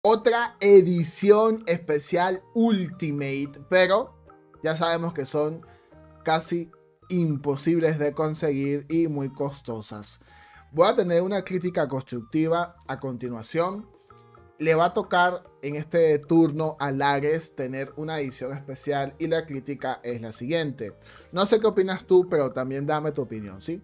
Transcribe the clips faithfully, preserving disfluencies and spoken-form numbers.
otra edición especial Ultimate, pero ya sabemos que son casi imposibles de conseguir y muy costosas. Voy a tener una crítica constructiva a continuación. Le va a tocar en este turno a Lares tener una edición especial y la crítica es la siguiente. No sé qué opinas tú, pero también dame tu opinión, ¿sí?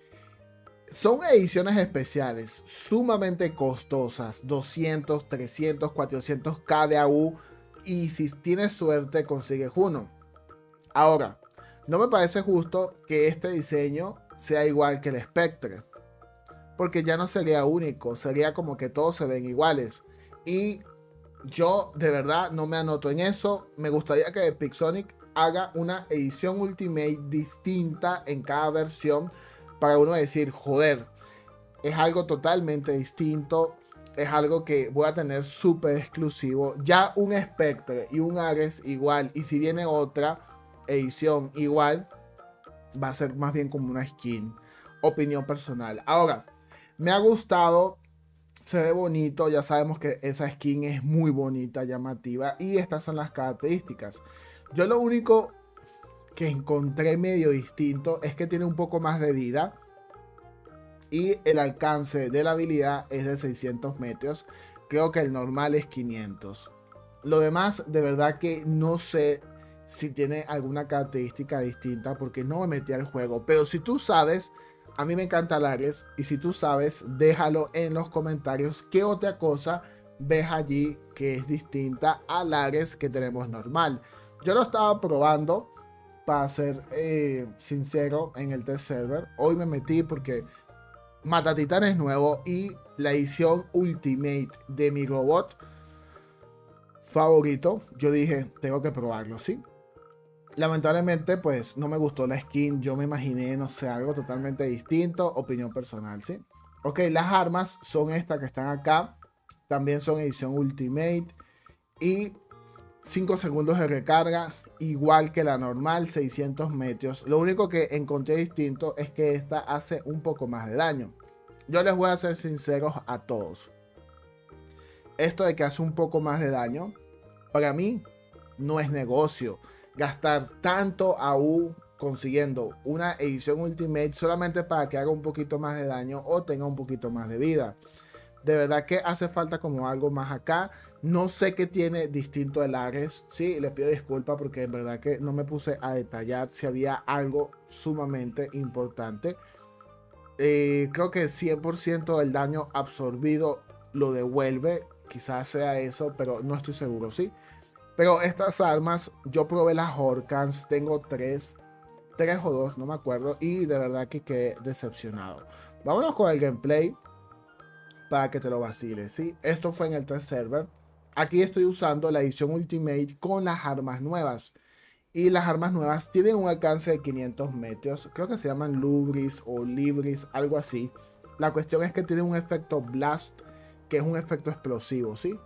Son ediciones especiales sumamente costosas, doscientos, trescientos, cuatrocientos K de A U, y si tienes suerte consigues uno. Ahora, no me parece justo que este diseño sea igual que el Spectre, porque ya no sería único, sería como que todos se ven iguales. Y yo de verdad no me anoto en eso. Me gustaría que Pixonic haga una edición Ultimate distinta en cada versión, para uno decir, joder, es algo totalmente distinto, es algo que voy a tener súper exclusivo. Ya un Spectre y un Ares igual, y si viene otra edición igual, va a ser más bien como una skin. Opinión personal. Ahora, me ha gustado, se ve bonito, ya sabemos que esa skin es muy bonita, llamativa, y estas son las características. Yo lo único que encontré medio distinto es que tiene un poco más de vida y el alcance de la habilidad es de seiscientos metros. Creo que el normal es quinientos. Lo demás de verdad que no sé si tiene alguna característica distinta porque no me metí al juego, pero si tú sabes, a mí me encanta Lares, y si tú sabes, déjalo en los comentarios qué otra cosa ves allí que es distinta a Lares que tenemos normal. Yo lo estaba probando, para ser eh, sincero, en el test server. Hoy me metí porque Matatitán es nuevo y la edición Ultimate de mi robot favorito, yo dije, tengo que probarlo, ¿sí? Lamentablemente, pues no me gustó la skin. Yo me imaginé, no sé, algo totalmente distinto. Opinión personal, ¿sí? Ok, las armas son estas que están acá. También son edición Ultimate. Y cinco segundos de recarga, igual que la normal, seiscientos metros. Lo único que encontré distinto es que esta hace un poco más de daño. Yo les voy a ser sinceros a todos. Esto de que hace un poco más de daño, para mí no es negocio. Gastar tanto A U consiguiendo una edición Ultimate solamente para que haga un poquito más de daño o tenga un poquito más de vida. De verdad que hace falta como algo más acá. No sé qué tiene distinto el Ares. Sí, le pido disculpas porque en verdad que no me puse a detallar si había algo sumamente importante. Eh, creo que cien por ciento del daño absorbido lo devuelve. Quizás sea eso, pero no estoy seguro, ¿sí? Pero estas armas, yo probé las Horcans, tengo tres, tres o dos, no me acuerdo, y de verdad que quedé decepcionado. Vámonos con el gameplay para que te lo vaciles, ¿sí? Esto fue en el test server. Aquí estoy usando la edición Ultimate con las armas nuevas. Y las armas nuevas tienen un alcance de quinientos metros. Creo que se llaman Lubris o Libris, algo así. La cuestión es que tienen un efecto Blast, que es un efecto explosivo, ¿sí?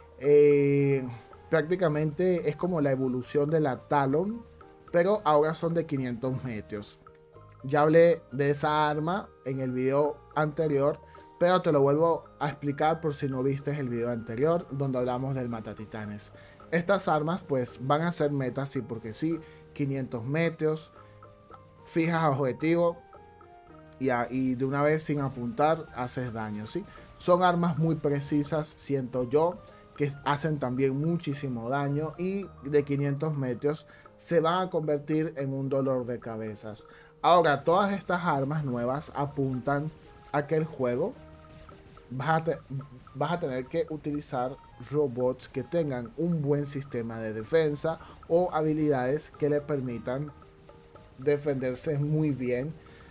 Eh, prácticamente es como la evolución de la Talon, pero ahora son de quinientos metros. Ya hablé de esa arma en el video anterior, pero te lo vuelvo a explicar por si no viste el video anterior donde hablamos del Matatitanes. Estas armas pues van a ser metas, sí, porque sí, quinientos metros, fijas a objetivo y, a, y de una vez sin apuntar haces daño, ¿sí? Son armas muy precisas, siento yo, que hacen también muchísimo daño y de quinientos metros se van a convertir en un dolor de cabezas. Ahora, todas estas armas nuevas apuntan a que el juego vas a, te, vas a tener que utilizar robots que tengan un buen sistema de defensa o habilidades que le permitan defenderse muy bien.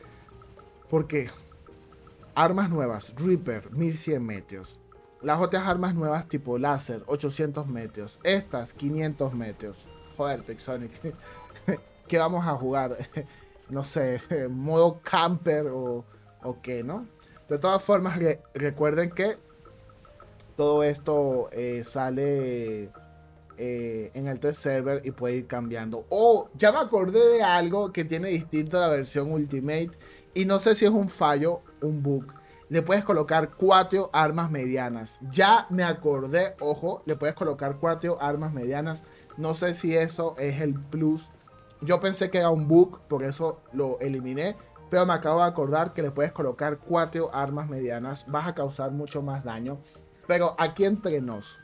Porque armas nuevas, Reaper, mil cien metros. Las otras armas nuevas tipo láser, ochocientos metros. Estas, quinientos metros. Joder, Pixonic. ¿Qué vamos a jugar? No sé, modo camper o, o qué, ¿no? De todas formas, re recuerden que todo esto eh, sale eh, en el test server y puede ir cambiando. Oh, ya me acordé de algo que tiene distinto a la versión Ultimate. Y no sé si es un fallo, un bug. le puedes colocar cuatro armas medianas. Ya me acordé, ojo, le puedes colocar cuatro armas medianas. No sé si eso es el plus. Yo pensé que era un bug, por eso lo eliminé. Pero me acabo de acordar que le puedes colocar cuatro armas medianas. Vas a causar mucho más daño. Pero aquí entre nos,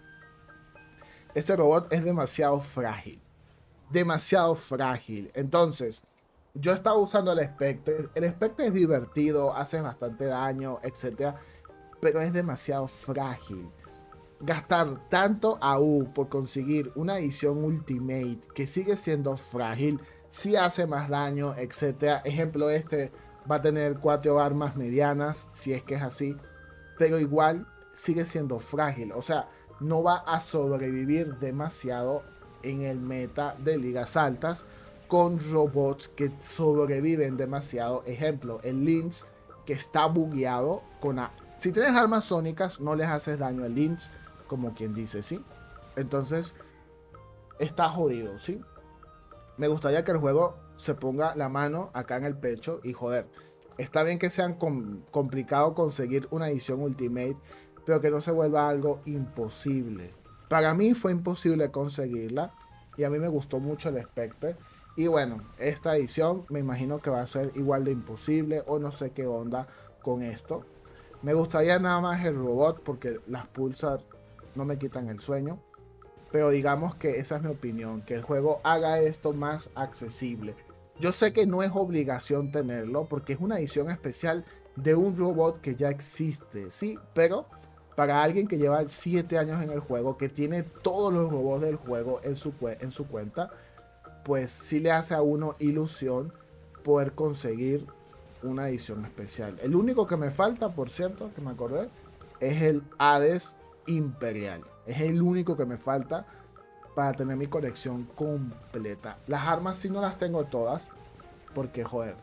este robot es demasiado frágil. Demasiado frágil. Entonces, yo estaba usando el Spectre. El Spectre es divertido, hace bastante daño, etcétera. Pero es demasiado frágil. Gastar tanto A U por conseguir una edición Ultimate que sigue siendo frágil, sí hace más daño, etcétera. Ejemplo, este va a tener cuatro armas medianas, si es que es así. Pero igual sigue siendo frágil. O sea, no va a sobrevivir demasiado en el meta de ligas altas con robots que sobreviven demasiado. Ejemplo, el Lynx que está bugueado con a si tienes armas sónicas no les haces daño al Lynx, como quien dice, ¿sí? Entonces está jodido, ¿sí? Me gustaría que el juego se ponga la mano acá en el pecho y joder, está bien que sea com complicado conseguir una edición Ultimate, pero que no se vuelva algo imposible. Para mí fue imposible conseguirla y a mí me gustó mucho el Spectre. Y bueno, esta edición me imagino que va a ser igual de imposible o no sé qué onda con esto. Me gustaría nada más el robot porque las Pulsar no me quitan el sueño. Pero digamos que esa es mi opinión, que el juego haga esto más accesible. Yo sé que no es obligación tenerlo porque es una edición especial de un robot que ya existe, sí, pero para alguien que lleva siete años en el juego, que tiene todos los robots del juego en su, en su cuenta, pues sí le hace a uno ilusión poder conseguir una edición especial. El único que me falta, por cierto, que me acordé, es el Hades Imperial. Es el único que me falta para tener mi colección completa. Las armas sí no las tengo todas, porque joder,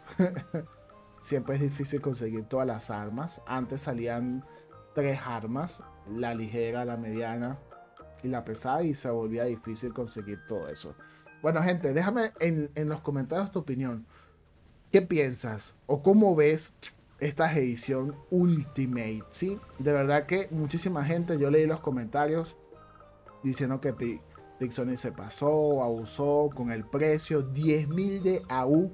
siempre es difícil conseguir todas las armas. Antes salían tres armas, la ligera, la mediana y la pesada, y se volvía difícil conseguir todo eso. Bueno, gente, déjame en, en los comentarios tu opinión. ¿Qué piensas? ¿O cómo ves esta edición Ultimate? ¿Sí? De verdad que muchísima gente, yo leí los comentarios diciendo que Pixonic se pasó, abusó con el precio. diez mil de A U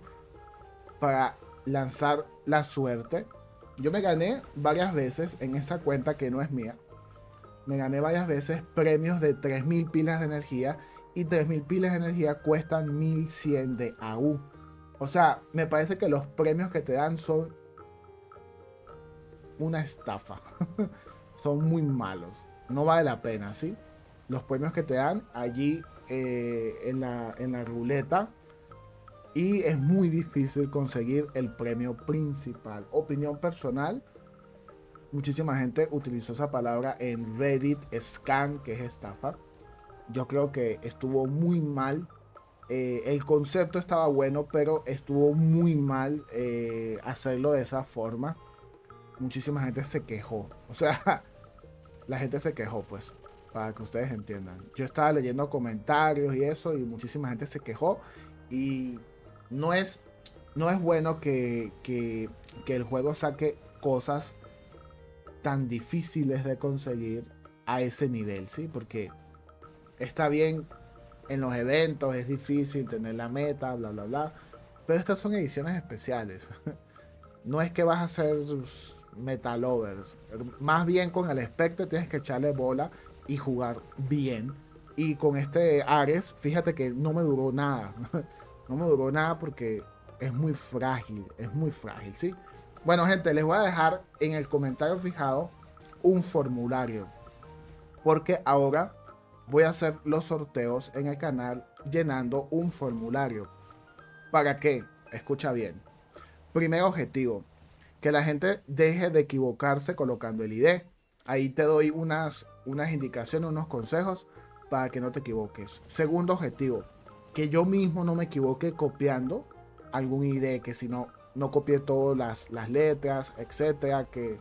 para lanzar la suerte. Yo me gané varias veces en esa cuenta que no es mía. Me gané varias veces premios de tres mil pilas de energía. Y tres mil pilas de energía cuestan mil cien de A U. O sea, me parece que los premios que te dan son una estafa. Son muy malos. No vale la pena, ¿sí? Los premios que te dan allí eh, en, la, en la ruleta. Y es muy difícil conseguir el premio principal. Opinión personal. Muchísima gente utilizó esa palabra en Reddit, scam, que es estafa. Yo creo que estuvo muy mal. Eh, el concepto estaba bueno, pero estuvo muy mal eh, hacerlo de esa forma. Muchísima gente se quejó. O sea, la gente se quejó, pues, para que ustedes entiendan. Yo estaba leyendo comentarios y eso, y muchísima gente se quejó. Y no es, no es bueno que, que, que el juego saque cosas tan difíciles de conseguir a ese nivel, ¿sí? Porque está bien, en los eventos es difícil tener la meta, bla, bla, bla. Pero estas son ediciones especiales. No es que vas a ser meta lovers. Más bien con el Spectre tienes que echarle bola y jugar bien. Y con este Ares, fíjate que no me duró nada. No me duró nada porque es muy frágil. Es muy frágil, ¿sí? Bueno, gente, les voy a dejar en el comentario fijado un formulario. Porque ahora voy a hacer los sorteos en el canal llenando un formulario. ¿Para qué? Escucha bien. Primer objetivo, que la gente deje de equivocarse colocando el I D. Ahí te doy unas, unas indicaciones, unos consejos para que no te equivoques. Segundo objetivo, que yo mismo no me equivoque copiando algún I D, que si no, no copié todas las, las letras, etcétera, que,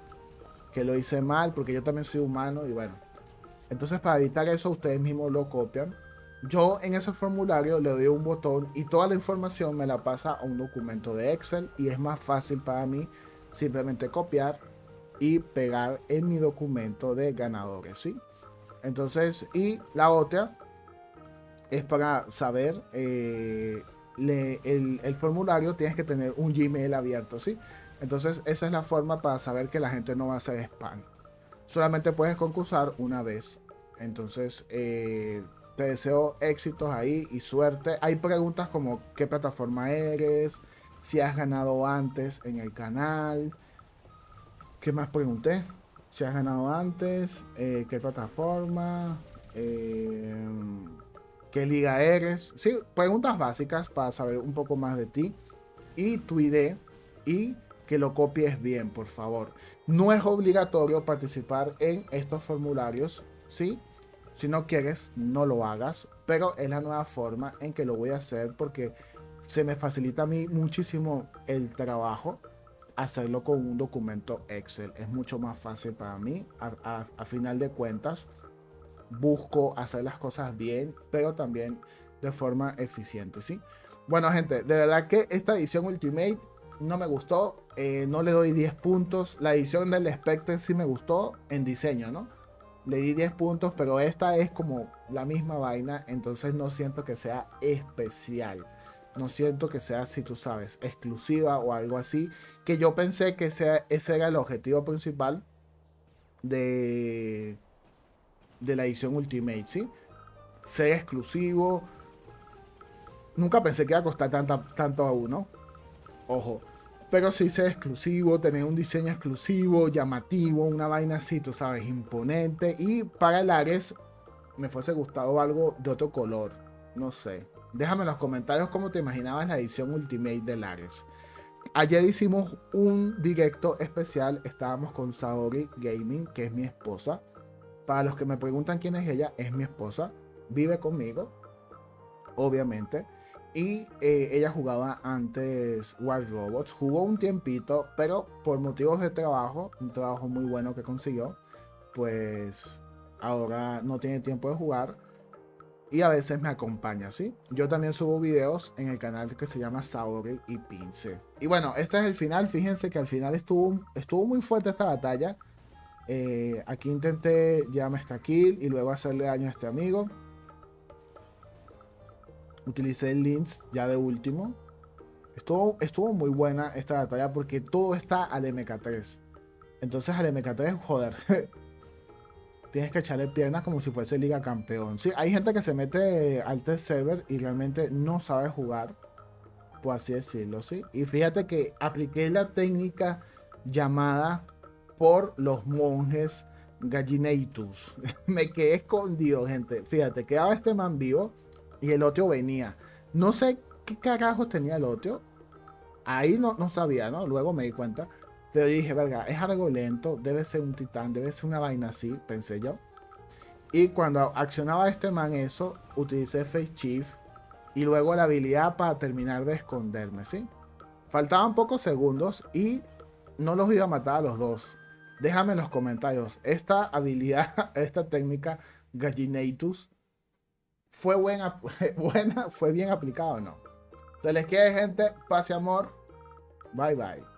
que lo hice mal, porque yo también soy humano y bueno. Entonces, para evitar eso, ustedes mismos lo copian. Yo en ese formulario le doy un botón y toda la información me la pasa a un documento de Excel y es más fácil para mí simplemente copiar y pegar en mi documento de ganadores, ¿sí? Entonces, y la otra es para saber, eh, le, el, el formulario tienes que tener un Gmail abierto, ¿sí? Entonces, esa es la forma para saber que la gente no va a hacer spam. Solamente puedes concursar una vez. Entonces, eh, te deseo éxitos ahí y suerte. Hay preguntas como qué plataforma eres, si has ganado antes en el canal. ¿Qué más pregunté? Si has ganado antes, eh, qué plataforma, eh, qué liga eres. Sí, preguntas básicas para saber un poco más de ti y tu I D y que lo copies bien, por favor. No es obligatorio participar en estos formularios, ¿sí? Si no quieres, no lo hagas, pero es la nueva forma en que lo voy a hacer porque se me facilita a mí muchísimo el trabajo hacerlo con un documento Excel. Es mucho más fácil para mí. A, a, a final de cuentas, busco hacer las cosas bien, pero también de forma eficiente, ¿sí? Bueno, gente, de verdad que esta edición Ultimate no me gustó. Eh, no le doy diez puntos. La edición del Spectre sí me gustó en diseño, ¿no? Le di diez puntos, pero esta es como la misma vaina, entonces no siento que sea especial. No siento que sea, si tú sabes, exclusiva o algo así. Que yo pensé que ese, ese era el objetivo principal de, de la edición Ultimate, ¿sí? Ser exclusivo. Nunca pensé que iba a costar tanta, tanto a uno. Ojo. Pero sí ser exclusivo, tener un diseño exclusivo, llamativo, una vaina así, tú sabes, imponente. Y para el Ares me fuese gustado algo de otro color. No sé. Déjame en los comentarios cómo te imaginabas la edición Ultimate del Ares. Ayer hicimos un directo especial. Estábamos con Saori Gaming, que es mi esposa. Para los que me preguntan quién es ella, es mi esposa. Vive conmigo, obviamente. Y eh, ella jugaba antes War Robots. Jugó un tiempito, pero por motivos de trabajo, un trabajo muy bueno que consiguió, pues ahora no tiene tiempo de jugar. Y a veces me acompaña, ¿sí? Yo también subo videos en el canal que se llama Saori y Pince. Y bueno, este es el final. Fíjense que al final estuvo, estuvo muy fuerte esta batalla. Eh, aquí intenté llevarme esta kill y luego hacerle daño a este amigo. Utilicé el Lynx ya de último. Estuvo, estuvo muy buena esta batalla porque todo está al M K tres. Entonces al M K tres, joder, tienes que echarle piernas como si fuese Liga Campeón. Sí, hay gente que se mete al test server y realmente no sabe jugar, por así decirlo, ¿sí? Y fíjate que apliqué la técnica llamada por los monjes Gallinatus. Me quedé escondido, gente. Fíjate, quedaba este man vivo y el otro venía. No sé qué carajos tenía el otro. Ahí no, no sabía, ¿no? Luego me di cuenta. Pero dije, verga, es algo lento. Debe ser un titán. Debe ser una vaina así, pensé yo. Y cuando accionaba este man eso, utilicé Face Shift. Y luego la habilidad para terminar de esconderme, ¿sí? Faltaban pocos segundos y no los iba a matar a los dos. Déjame en los comentarios. Esta habilidad, esta técnica Gallinatus, ¿fue buena, buena, fue bien aplicada o no? Se les quiere, gente. Paz y amor. Bye bye.